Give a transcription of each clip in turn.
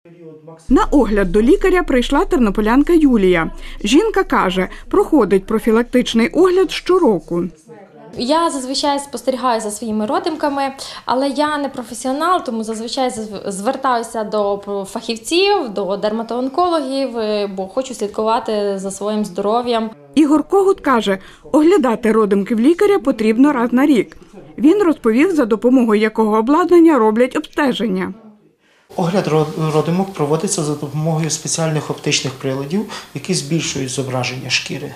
На огляд до лікаря прийшла тернополянка Юлія. Жінка каже, проходить профілактичний огляд щороку. Я зазвичай спостерігаю за своїми родимками, але я не професіонал, тому зазвичай звертаюся до фахівців, до дерматоонкологів, бо хочу слідкувати за своїм здоров'ям. Ігор Когут каже, оглядати родимки в лікаря потрібно раз на рік. Він розповів, за допомогою якого обладнання роблять обстеження. Огляд родимок проводиться за допомогою спеціальних оптичних приладів, які збільшують зображення шкіри.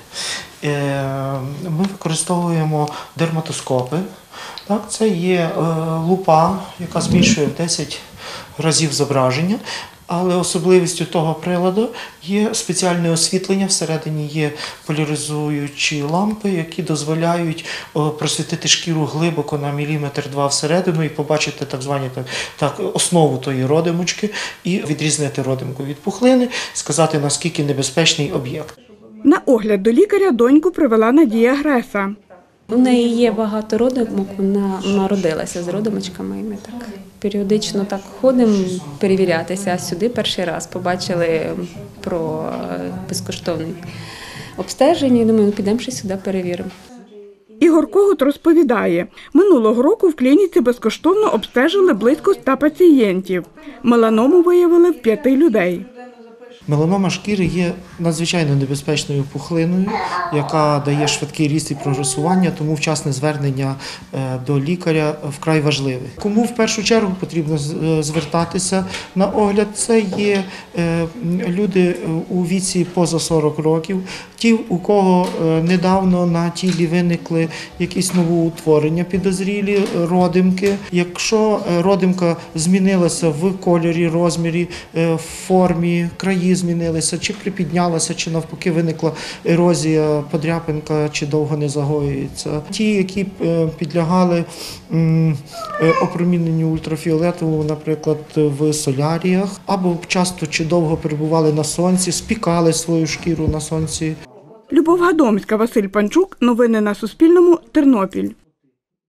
Ми використовуємо дерматоскопи. Це є лупа, яка збільшує в 10 разів зображення. Але особливістю того приладу є спеціальне освітлення, всередині є поляризуючі лампи, які дозволяють просвітити шкіру глибоко на міліметр-два всередину і побачити основу тої родимочки і відрізнити родимку від пухлини, сказати, наскільки небезпечний об'єкт. На огляд до лікаря доньку привела Надія Греса. У неї є багато родимок, вона народилася з родимочками, і ми так періодично так ходимо перевірятися. А сюди перший раз побачили про безкоштовне обстеження, і думаю, підемо ще сюди перевіримо. Ігор Когут розповідає, минулого року в клініці безкоштовно обстежили близько 100 пацієнтів. Меланому виявили в 5 людей. Меланома шкіри є надзвичайно небезпечною пухлиною, яка дає швидкий ріст і прогресування, тому вчасне звернення до лікаря вкрай важливе. Кому в першу чергу потрібно звертатися на огляд, це є люди у віці поза 40 років, ті, у кого недавно на тілі виникли якісь новоутворення, підозрілі родимки. Якщо родимка змінилася в кольорі, розмірі, формі, краї змінилися, чи припіднялася, чи навпаки виникла ерозія, подряпинка, чи довго не загоюється. Ті, які підлягали опроміненню ультрафіолетовому, наприклад, в соляріях, або часто чи довго перебували на сонці, спікали свою шкіру на сонці. Любов Гадомська, Василь Панчук. Новини на Суспільному. Тернопіль.